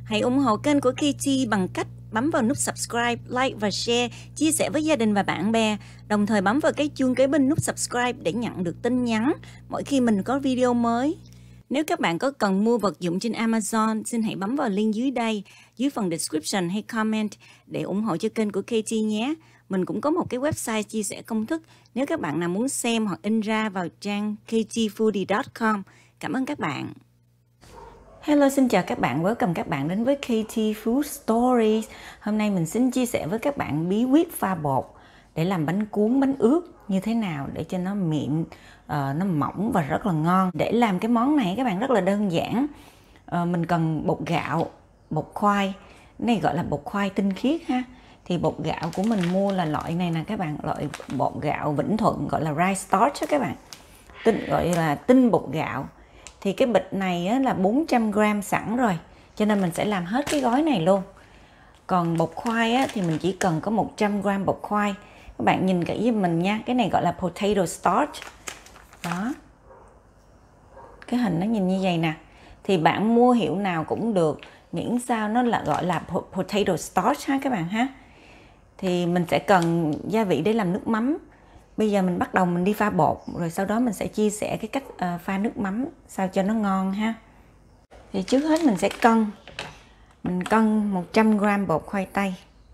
Hãy ủng hộ kênh của KT bằng cách bấm vào nút subscribe, like và share, chia sẻ với gia đình và bạn bè. Đồng thời bấm vào cái chuông kế bên nút subscribe để nhận được tin nhắn mỗi khi mình có video mới. Nếu các bạn có cần mua vật dụng trên Amazon, xin hãy bấm vào link dưới đây, dưới phần description hay comment để ủng hộ cho kênh của KT nhé. Mình cũng có một cái website chia sẻ công thức nếu các bạn nào muốn xem hoặc in ra vào trang ktfoodie.com. Cảm ơn các bạn. Hello, xin chào các bạn, welcome các bạn đến với KT Food Stories. Hôm nay mình xin chia sẻ với các bạn bí quyết pha bột để làm bánh cuốn, bánh ướt như thế nào để cho nó mịn, nó mỏng và rất là ngon. Để làm cái món này các bạn rất là đơn giản. Mình cần bột gạo, bột khoai, cái này gọi là bột khoai tinh khiết ha. Thì bột gạo của mình mua là loại này nè các bạn, loại bột gạo Vĩnh Thuận gọi là rice starch đó các bạn. Gọi là tinh bột gạo. Thì cái bịch này á, là 400g sẵn rồi, cho nên mình sẽ làm hết cái gói này luôn. Còn bột khoai á, thì mình chỉ cần có 100g bột khoai. Các bạn nhìn kỹ giúp mình nha, cái này gọi là potato starch. Đó, cái hình nó nhìn như vậy nè. Thì bạn mua hiệu nào cũng được, miễn sao nó là gọi là potato starch ha các bạn ha. Thì mình sẽ cần gia vị để làm nước mắm. Bây giờ mình bắt đầu mình đi pha bột, rồi sau đó mình sẽ chia sẻ cái cách pha nước mắm sao cho nó ngon ha. Thì trước hết mình sẽ mình cân 100g bột khoai tây.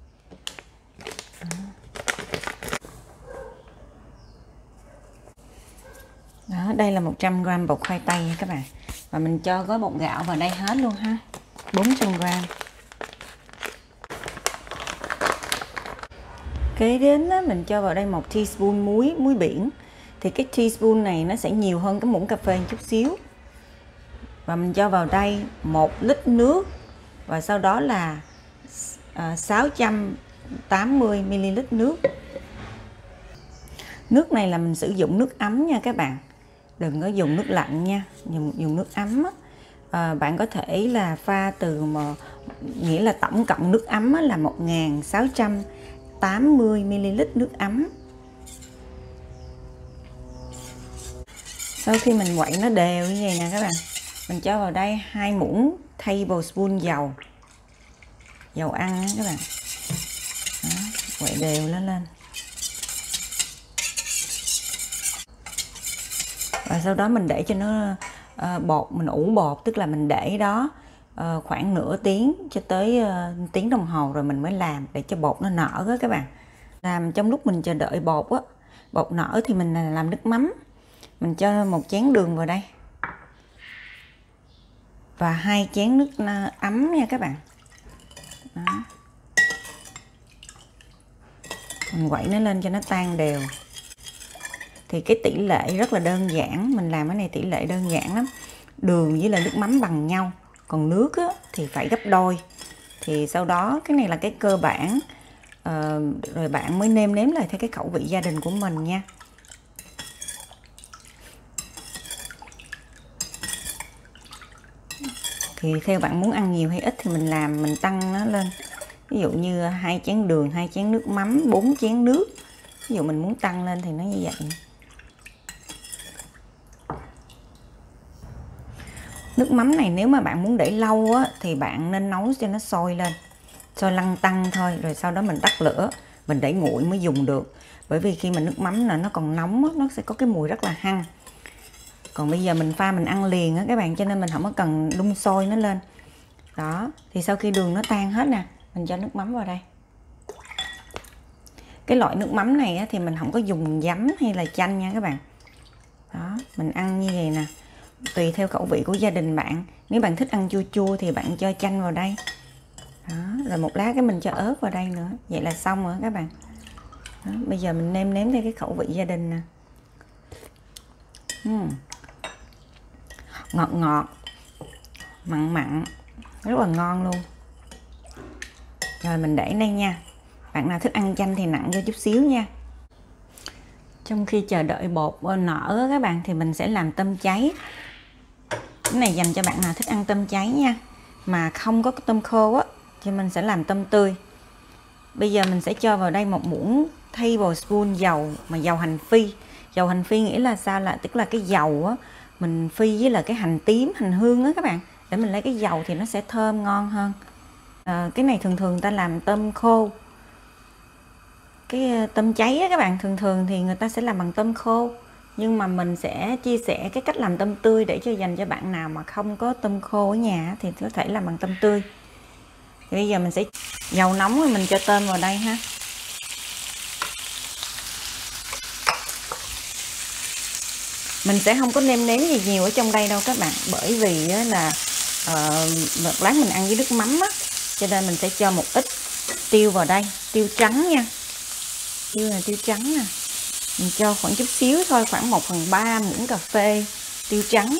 Đó, đây là 100g bột khoai tây nha các bạn. Và mình cho gói bột gạo vào đây hết luôn ha, 400g. Kế đến á, mình cho vào đây 1 teaspoon muối biển. Thì cái teaspoon này nó sẽ nhiều hơn cái muỗng cà phê một chút xíu. Và mình cho vào đây 1 lít nước. Và sau đó là 680ml nước. Nước này là mình sử dụng nước ấm nha các bạn. Đừng có dùng nước lạnh nha, dùng nước ấm á. Bạn có thể là pha nghĩa là tổng cộng nước ấm á, là 1680ml nước ấm. Sau khi mình quậy nó đều như vậy nè các bạn, mình cho vào đây 2 muỗng tablespoon dầu ăn á các bạn. Đó, quậy đều nó lên. Và sau đó mình để cho nó bột, mình ủ bột, tức là mình để đó khoảng nửa tiếng cho tới tiếng đồng hồ rồi mình mới làm để cho bột nó nở đó các bạn. Làm trong lúc mình chờ đợi bột á, bột nở thì mình làm nước mắm. Mình cho 1 chén đường vào đây. Và 2 chén nước ấm nha các bạn. Đó. Mình quậy nó lên cho nó tan đều. Thì cái tỷ lệ rất là đơn giản, mình làm cái này tỷ lệ đơn giản lắm. Đường với là nước mắm bằng nhau, còn nước á, thì phải gấp đôi. Thì sau đó cái này là cái cơ bản, rồi bạn mới nêm nếm lại theo cái khẩu vị gia đình của mình nha. Thì theo bạn muốn ăn nhiều hay ít thì mình tăng nó lên. Ví dụ như 2 chén đường, 2 chén nước mắm, 4 chén nước. Ví dụ mình muốn tăng lên thì nó như vậy. Nước mắm này nếu mà bạn muốn để lâu á, thì bạn nên nấu cho nó sôi lên, sôi lăn tăn thôi, rồi sau đó mình tắt lửa, mình để nguội mới dùng được. Bởi vì khi mà nước mắm nó còn nóng á, nó sẽ có cái mùi rất là hăng. Còn bây giờ mình pha mình ăn liền á các bạn, cho nên mình không có cần đun sôi nó lên. Đó, thì sau khi đường nó tan hết nè, mình cho nước mắm vào đây. Cái loại nước mắm này á, thì mình không có dùng giấm hay là chanh nha các bạn. Đó, mình ăn như vậy nè. Tùy theo khẩu vị của gia đình bạn. Nếu bạn thích ăn chua chua thì bạn cho chanh vào đây. Đó, rồi một lát cái mình cho ớt vào đây nữa. Vậy là xong rồi các bạn. Đó, bây giờ mình nêm nếm theo cái khẩu vị gia đình nè. Ngọt ngọt, mặn mặn, rất là ngon luôn. Rồi mình để đây nha. Bạn nào thích ăn chanh thì nặn cho chút xíu nha. Trong khi chờ đợi bột nở các bạn thì mình sẽ làm tôm cháy. Cái này dành cho bạn nào thích ăn tôm cháy nha, mà không có tôm khô á, thì mình sẽ làm tôm tươi. Bây giờ mình sẽ cho vào đây 1 muỗng tablespoon dầu, mà dầu hành phi. Dầu hành phi nghĩa là sao? Tức là cái dầu á, mình phi với là cái hành tím, hành hương á các bạn. để mình lấy cái dầu thì nó sẽ thơm ngon hơn. Cái này thường thường ta làm tôm khô, cái tôm cháy á các bạn, thường thường thì người ta sẽ làm bằng tôm khô, nhưng mà mình sẽ chia sẻ cái cách làm tôm tươi để dành cho bạn nào mà không có tôm khô ở nhà thì có thể làm bằng tôm tươi. Thì bây giờ mình sẽ dầu nóng rồi mình cho tôm vào đây ha. Mình sẽ không có nêm nếm gì nhiều ở trong đây đâu các bạn, bởi vì là một lát mình ăn với nước mắm á, cho nên mình sẽ cho một ít tiêu vào đây, tiêu trắng nha. Tiêu là tiêu trắng nè, mình cho khoảng chút xíu thôi, khoảng 1/3 muỗng cà phê tiêu trắng.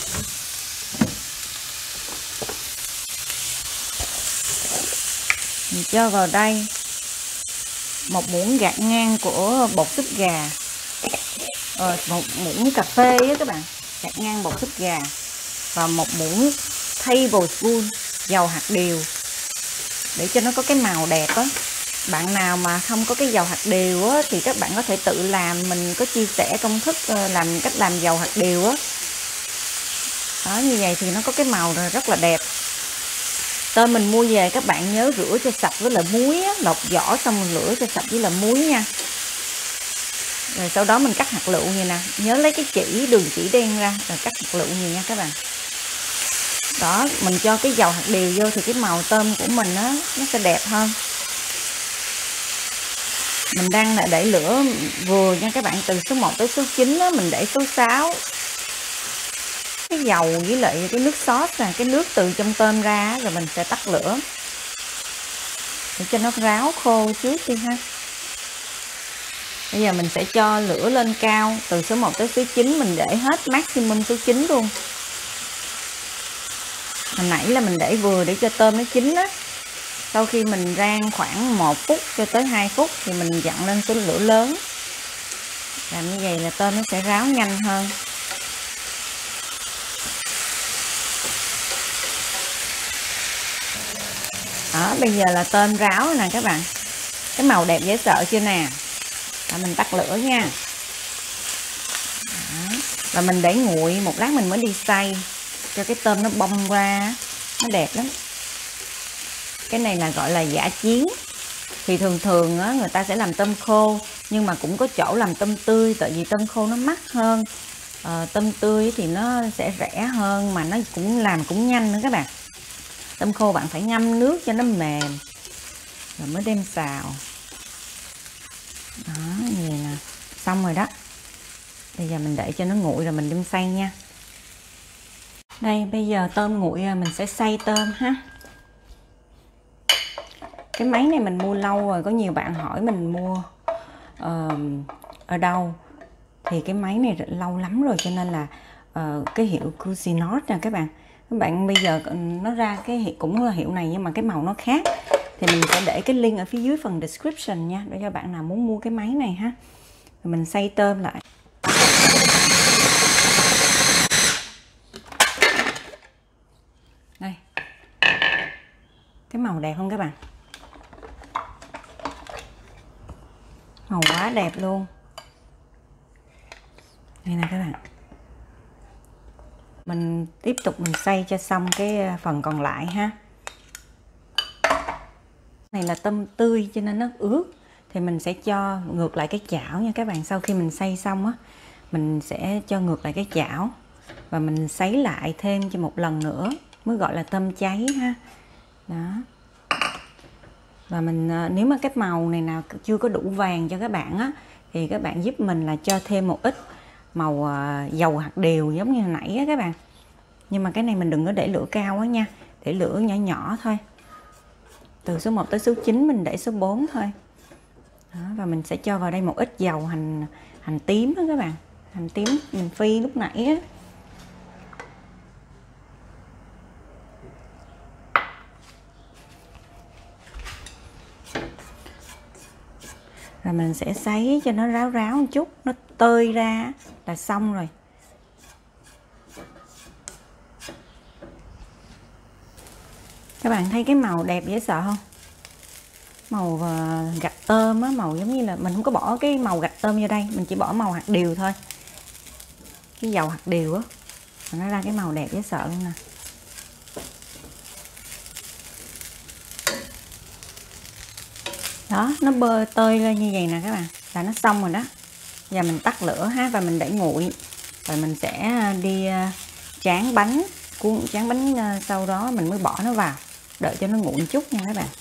Mình cho vào đây 1 muỗng gạt ngang của bột súp gà, 1 muỗng cà phê á các bạn, gạt ngang bột súp gà, và 1 muỗng tablespoon dầu hạt điều để cho nó có cái màu đẹp á. Bạn nào mà không có cái dầu hạt điều á, thì các bạn có thể tự làm, mình có chia sẻ công thức làm cách làm dầu hạt điều á. Đó, như vậy thì nó có cái màu rất là đẹp. Tôm mình mua về các bạn nhớ rửa cho sạch với là muối á, lột vỏ xong mình rửa cho sạch với là muối nha. Rồi sau đó mình cắt hạt lựu như nè, nhớ lấy cái đường chỉ đen ra rồi cắt hạt lựu như nha các bạn. Đó, mình cho cái dầu hạt điều vô thì cái màu tôm của mình á nó sẽ đẹp hơn. Mình đang là để lửa vừa nha các bạn, từ số 1 tới số 9 á, mình để số 6. Cái dầu với lại cái nước sốt nè, cái nước từ trong tôm ra rồi mình sẽ tắt lửa để cho nó ráo khô trước đi ha. Bây giờ mình sẽ cho lửa lên cao, từ số 1 tới số 9 mình để hết maximum số 9 luôn. Hồi nãy là mình để vừa để cho tôm nó chín á. Sau khi mình rang khoảng 1 phút cho tới 2 phút thì mình dặn lên số lửa lớn. Làm như vậy là tôm nó sẽ ráo nhanh hơn. Đó, bây giờ là tôm ráo nè các bạn. Cái màu đẹp dễ sợ chưa nè. Và mình tắt lửa nha. Đó. Và mình để nguội một lát mình mới đi xay cho cái tôm nó bong ra, nó đẹp lắm. Cái này là gọi là giả chiến. Thì thường thường á, người ta sẽ làm tôm khô, nhưng mà cũng có chỗ làm tôm tươi, tại vì tôm khô nó mắc hơn. Tôm tươi thì nó sẽ rẻ hơn, mà nó cũng làm cũng nhanh nữa các bạn. Tôm khô bạn phải ngâm nước cho nó mềm rồi mới đem xào. Đó, như vậy nè, xong rồi đó. Bây giờ mình để cho nó nguội rồi mình đem xay nha. Đây, bây giờ tôm nguội rồi mình sẽ xay tôm ha. Cái máy này mình mua lâu rồi, có nhiều bạn hỏi mình mua ở đâu. Thì cái máy này lâu lắm rồi, cho nên là cái hiệu Cuisinart nè các bạn. Các bạn bây giờ nó ra cái hiệu, cũng là hiệu này nhưng mà cái màu nó khác. Thì mình sẽ để cái link ở phía dưới phần description nha, để cho bạn nào muốn mua cái máy này ha. Rồi mình xay tôm lại. Đây. Cái màu đẹp không các bạn? Màu quá đẹp luôn. Đây nè các bạn. Mình tiếp tục mình xay cho xong cái phần còn lại ha. Này là tôm tươi cho nên nó ướt, thì mình sẽ cho ngược lại cái chảo nha các bạn. Sau khi mình xay xong á, mình sẽ cho ngược lại cái chảo và mình sấy lại thêm cho một lần nữa mới gọi là tôm cháy ha. Đó. Và mình nếu mà cái màu này nào chưa có đủ vàng cho các bạn á, thì các bạn giúp mình là cho thêm một ít màu dầu hạt điều giống như hồi nãy á các bạn. Nhưng mà cái này mình đừng có để lửa cao quá nha, để lửa nhỏ nhỏ thôi. Từ số 1 tới số 9 mình để số 4 thôi. Đó, và mình sẽ cho vào đây một ít dầu hành tím đó các bạn. Hành tím mình phi lúc nãy á. Rồi mình sẽ sấy cho nó ráo ráo một chút, nó tơi ra là xong rồi. Các bạn thấy cái màu đẹp dễ sợ không? Màu gạch tôm á, màu giống như là mình không có bỏ cái màu gạch tôm vô đây, mình chỉ bỏ màu hạt điều thôi. Cái dầu hạt điều á, nó ra cái màu đẹp dễ sợ luôn nè. Đó, nó tơi lên như vậy nè các bạn, là nó xong rồi đó. Giờ mình tắt lửa ha, và mình để nguội. Rồi mình sẽ đi tráng bánh, cuốn tráng bánh, sau đó mình mới bỏ nó vào, đợi cho nó nguội một chút nha các bạn.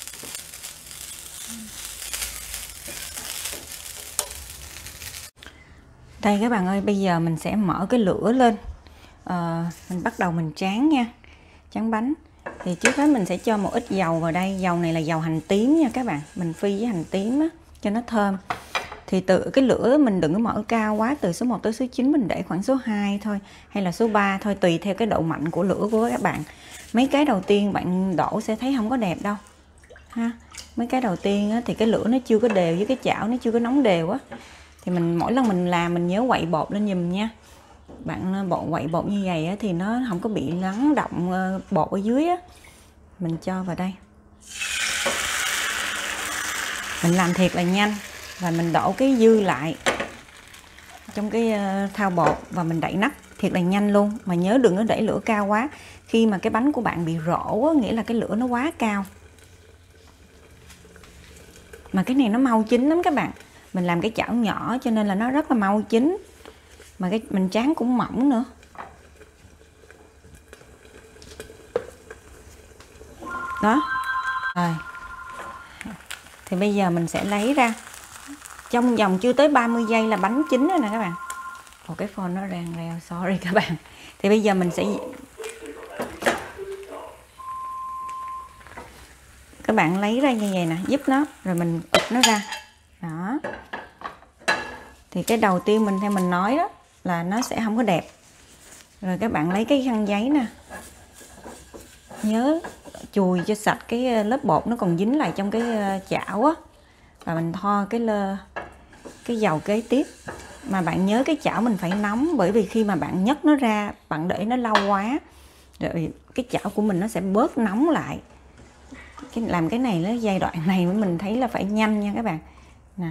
Đây các bạn ơi, bây giờ mình sẽ mở cái lửa lên. Mình bắt đầu mình tráng nha, tráng bánh. Thì trước hết mình sẽ cho một ít dầu vào đây. Dầu này là dầu hành tím nha các bạn, mình phi với hành tím á, cho nó thơm. Thì từ cái lửa mình đừng có mở cao quá, từ số 1 tới số 9 mình để khoảng số 2 thôi, hay là số 3 thôi, tùy theo cái độ mạnh của lửa của các bạn. Mấy cái đầu tiên bạn đổ sẽ thấy không có đẹp đâu ha. Mấy cái đầu tiên á, thì cái lửa nó chưa có đều với cái chảo nó chưa có nóng đều á. Thì mình mỗi lần mình làm mình nhớ quậy bột lên giùm nha. Bạn quậy bột như vậy á, thì nó không có bị lắng động bột ở dưới á. Mình cho vào đây. Mình làm thiệt là nhanh. Và mình đổ cái dư lại trong cái thau bột và mình đậy nắp thiệt là nhanh luôn. Mà nhớ đừng có để lửa cao quá. Khi mà cái bánh của bạn bị rỗ á, nghĩa là cái lửa nó quá cao. Mà cái này nó mau chín lắm các bạn. Mình làm cái chảo nhỏ cho nên là nó rất là mau chín. Mà cái mình tráng cũng mỏng nữa. Đó. Rồi. Thì bây giờ mình sẽ lấy ra. Trong vòng chưa tới 30 giây là bánh chín rồi nè các bạn. Ồ, cái phone nó rang reo, sorry các bạn. Thì bây giờ mình sẽ, các bạn lấy ra như vậy nè, giúp nó, rồi mình ụp nó ra. Đó. Thì cái đầu tiên theo mình nói đó là nó sẽ không có đẹp. Rồi các bạn lấy cái khăn giấy nè, nhớ chùi cho sạch cái lớp bột nó còn dính lại trong cái chảo á. Và mình thoa cái dầu kế tiếp. Mà bạn nhớ cái chảo mình phải nóng, bởi vì khi mà bạn nhấc nó ra, bạn để nó lâu quá rồi cái chảo của mình nó sẽ bớt nóng lại. Làm cái này, nó giai đoạn này mình thấy là phải nhanh nha các bạn nè.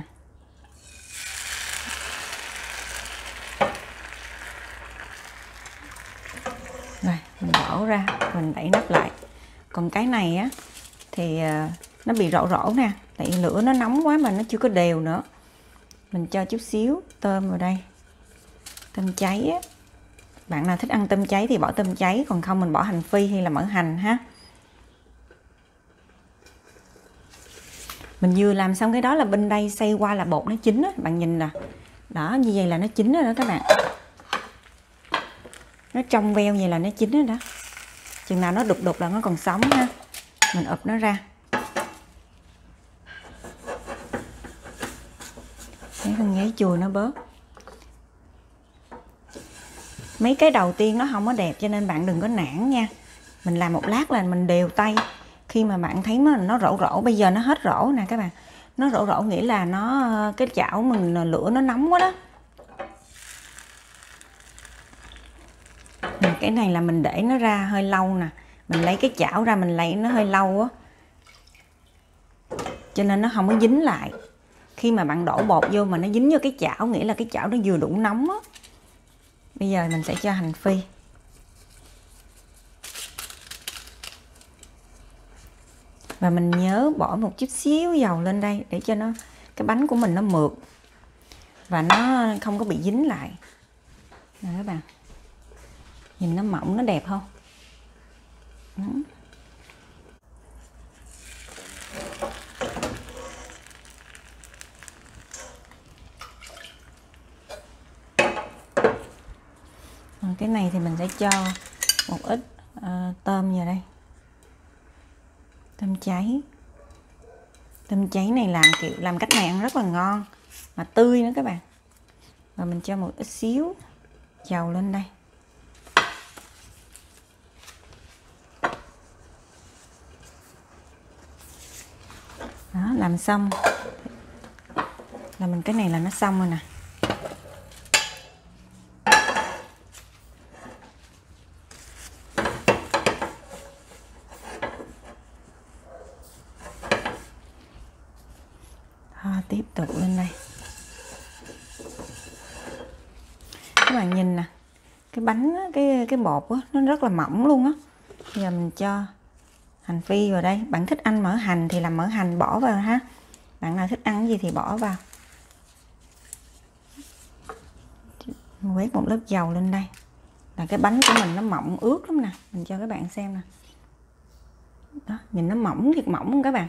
Rồi mình đổ ra, mình đậy nắp lại. Còn cái này á thì nó bị rỗ nè, tại lửa nó nóng quá mà nó chưa có đều nữa. Mình cho chút xíu tôm vào đây, tôm cháy á. Bạn nào thích ăn tôm cháy thì bỏ tôm cháy, còn không mình bỏ hành phi hay là mỡ hành ha. Mình vừa làm xong cái đó là bên đây xay qua là bột nó chín á, bạn nhìn nè. Đó, như vậy là nó chín rồi đó các bạn. Nó trong veo vậy là nó chín rồi đó. Chừng nào nó đục đục là nó còn sống ha. Mình ụp nó ra. Lấy khăn giấy chùi nó bớt. Mấy cái đầu tiên nó không có đẹp cho nên bạn đừng có nản nha. Mình làm một lát là mình đều tay. Khi mà bạn thấy nó rỗ, bây giờ nó hết rỗ nè các bạn. Nó rỗ nghĩa là cái chảo mình lửa nó nóng quá đó. Cái này là mình để nó ra hơi lâu nè. Mình lấy cái chảo ra mình lấy nó hơi lâu á, cho nên nó không có dính lại. Khi mà bạn đổ bột vô mà nó dính vô cái chảo, nghĩa là cái chảo nó vừa đủ nóng á. Bây giờ mình sẽ cho hành phi. Và mình nhớ bỏ một chút xíu dầu lên đây để cho cái bánh của mình nó mượt và nó không có bị dính lại. Nè các bạn, nhìn nó mỏng, nó đẹp không? Cái này thì mình sẽ cho một ít tôm vào đây. Tôm cháy. Tôm cháy này làm cách này ăn rất là ngon mà tươi nữa các bạn. Và mình cho một ít xíu dầu lên đây. Đó, làm xong là cái này là nó xong rồi nè. Tiếp tục lên đây. Các bạn nhìn nè, cái bánh cái bột á, nó rất là mỏng luôn á. Bây giờ mình cho hành phi vào đây. Bạn thích ăn mỡ hành thì làm mỡ hành bỏ vào ha. Bạn nào thích ăn cái gì thì bỏ vào. Quét một lớp dầu lên đây là cái bánh của mình nó mọng ướt lắm nè. Mình cho các bạn xem nè. Đó, nhìn nó mỏng thiệt mỏng không các bạn.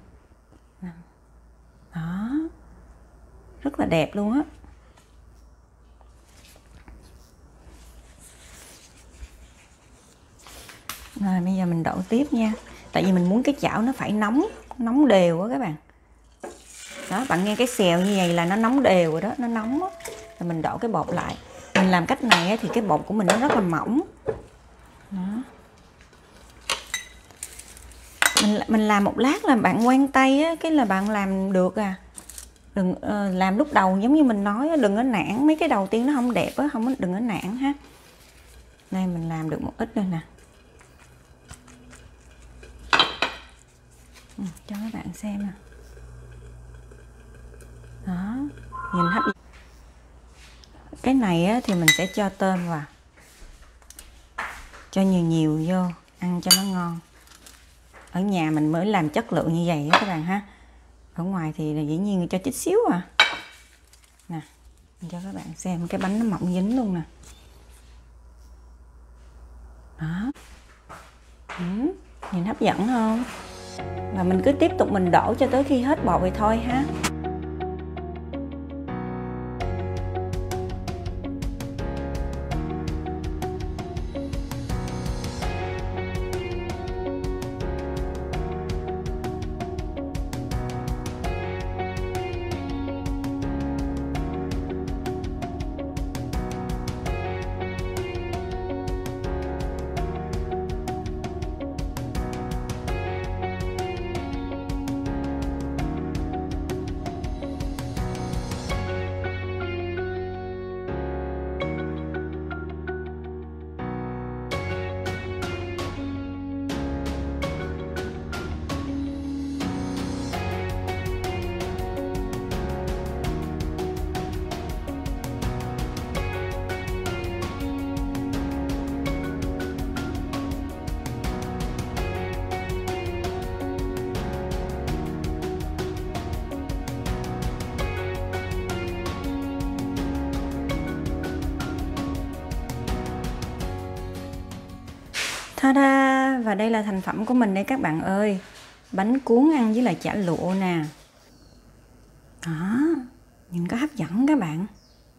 Đó, rất là đẹp luôn á. Rồi bây giờ mình đổ tiếp nha. Tại vì mình muốn cái chảo nó phải nóng đều á các bạn. Đó, bạn nghe cái xèo như vậy là nó nóng đều rồi đó, nó nóng á. Rồi mình đổ cái bột lại. Mình làm cách này á, thì cái bột của mình nó rất là mỏng. Đó. Mình làm một lát là bạn quen tay á, cái là bạn làm được à. Đừng làm lúc đầu giống như mình nói, đừng có nản, mấy cái đầu tiên nó không đẹp á, đừng có nản ha. Đây mình làm được một ít rồi nè. Cho các bạn xem nè. Đó, nhìn hấp dẫn. Cái này á, thì mình sẽ cho tôm vào, cho nhiều vô ăn cho nó ngon. Ở nhà mình mới làm chất lượng như vậy đó các bạn ha. Ở ngoài thì là dĩ nhiên cho chút xíu à. Nè, mình cho các bạn xem cái bánh nó mỏng dính luôn nè. Đó. Nhìn hấp dẫn không? Và mình cứ tiếp tục mình đổ cho tới khi hết bột vậy thôi ha. Ta-da! Và đây là thành phẩm của mình đây các bạn ơi. Bánh cuốn ăn với lại chả lụa nè. Đó, nhìn có hấp dẫn các bạn.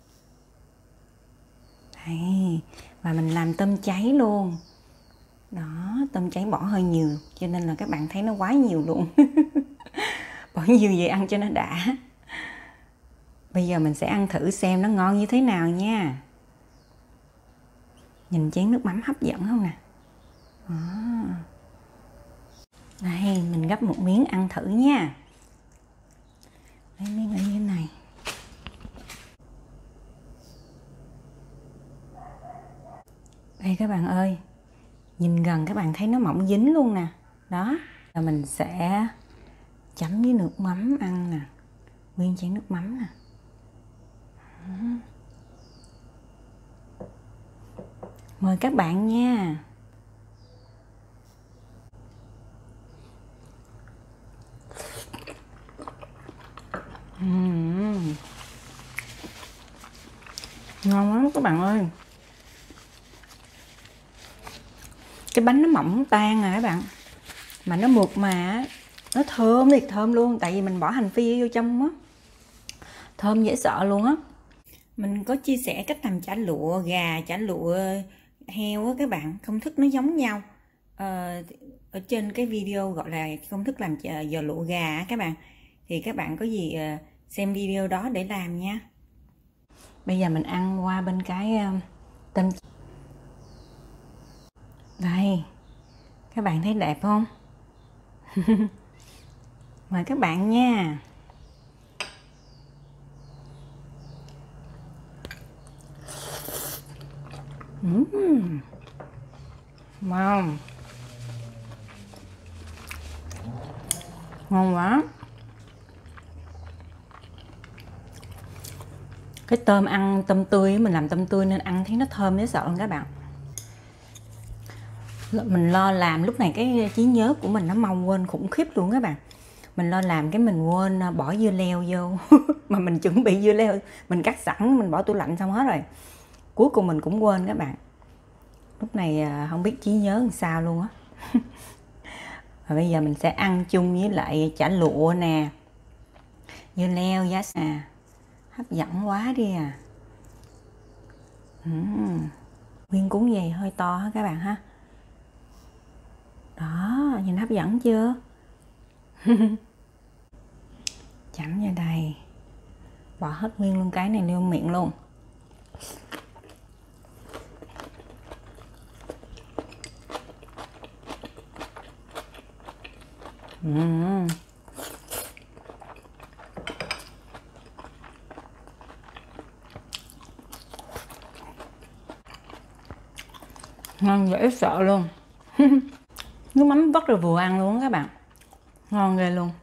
Đây, và mình làm tôm cháy luôn. Đó, tôm cháy bỏ hơi nhiều cho nên là các bạn thấy nó quá nhiều luôn. Bỏ nhiều về ăn cho nó đã. Bây giờ mình sẽ ăn thử xem nó ngon như thế nào nha. Nhìn chén nước mắm hấp dẫn không nè. Đây, mình gấp một miếng ăn thử nha. Lấy miếng ở dưới này. Đây các bạn ơi, nhìn gần các bạn thấy nó mỏng dính luôn nè. Đó, là mình sẽ chấm với nước mắm ăn nè. Nguyên chén nước mắm nè. Mời các bạn nha. Ngon lắm các bạn ơi. Cái bánh nó mỏng tan à các bạn. Mà nó mượt mà, nó thơm thiệt thơm luôn. Tại vì mình bỏ hành phi vô trong á. Thơm dễ sợ luôn á. Mình có chia sẻ cách làm chả lụa gà, chả lụa heo á các bạn. Công thức nó giống nhau. Ở trên cái video gọi là công thức làm giò lụa gà các bạn. Thì các bạn có gì xem video đó để làm nha. Bây giờ mình ăn qua bên cái tôm. Đây, các bạn thấy đẹp không? Mời các bạn nha. Wow, ngon quá. Cái tôm ăn tôm tươi, mình làm tôm tươi nên ăn thấy nó thơm dễ sợ luôn các bạn. Mình lo làm lúc này cái trí nhớ của mình nó mau quên khủng khiếp luôn các bạn. Mình lo làm cái mình quên bỏ dưa leo vô. Mà mình chuẩn bị dưa leo, mình cắt sẵn, mình bỏ tủ lạnh xong hết rồi. Cuối cùng mình cũng quên các bạn. Lúc này không biết trí nhớ làm sao luôn á. Và bây giờ mình sẽ ăn chung với lại chả lụa nè, dưa leo, giá xà. Hấp dẫn quá đi à. Nguyên cuốn vậy hơi to ha các bạn ha. Đó, nhìn hấp dẫn chưa? Chấm vào đây. Bỏ hết nguyên luôn cái này vô miệng luôn. Ngon dễ sợ luôn. Nước mắm rất là vừa ăn luôn các bạn. Ngon ghê luôn.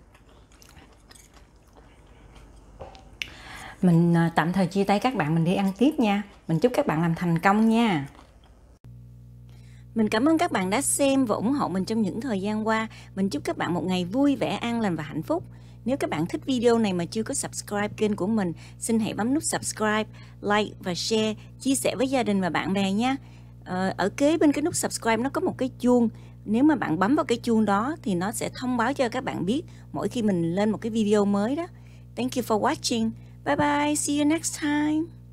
Mình tạm thời chia tay các bạn, mình đi ăn tiếp nha. Mình chúc các bạn làm thành công nha. Mình cảm ơn các bạn đã xem và ủng hộ mình trong những thời gian qua. Mình chúc các bạn một ngày vui vẻ, an lành và hạnh phúc. Nếu các bạn thích video này mà chưa có subscribe kênh của mình, xin hãy bấm nút subscribe, like và share, chia sẻ với gia đình và bạn bè nha. Ở kế bên cái nút subscribe nó có một cái chuông. Nếu mà bạn bấm vào cái chuông đó thì nó sẽ thông báo cho các bạn biết mỗi khi mình lên một cái video mới đó. Thank you for watching. Bye bye. See you next time.